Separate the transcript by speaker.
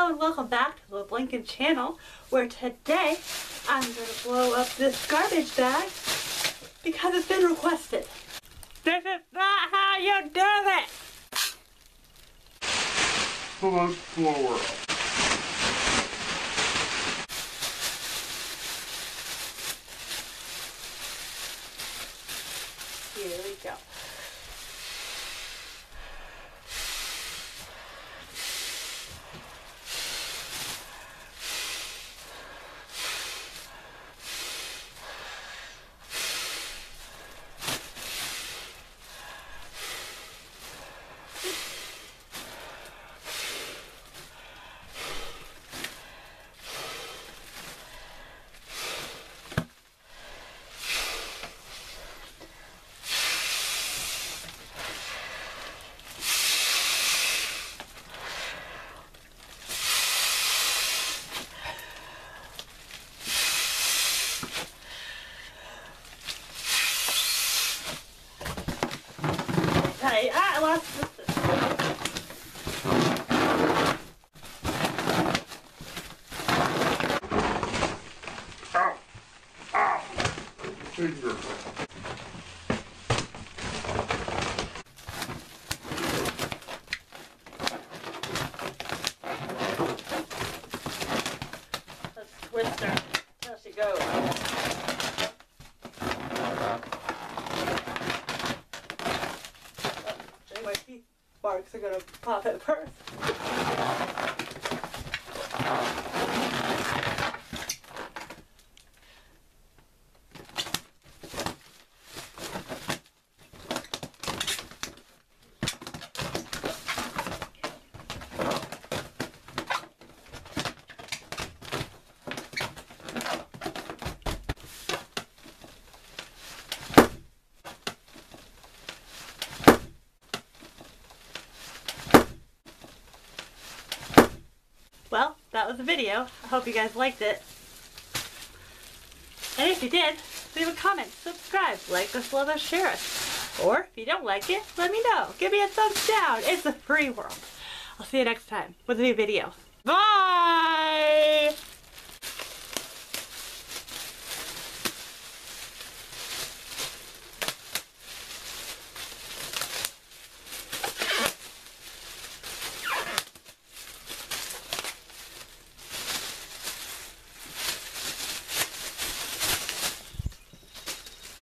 Speaker 1: and welcome back to the LeBlanc'in channel, where today I'm going to blow up this garbage bag because it's been requested. This is not how you do it!
Speaker 2: So let's blow her up.
Speaker 1: Here we go. Hey, I lost this.
Speaker 2: Ow! Ow! Finger.
Speaker 1: Let's twist her. There she goes. My teeth marks are gonna pop at first. Well, that was the video. I hope you guys liked it. And if you did, leave a comment, subscribe, like this, love us, share us. Or if you don't like it, let me know. Give me a thumbs down. It's the free world. I'll see you next time with a new video. Bye!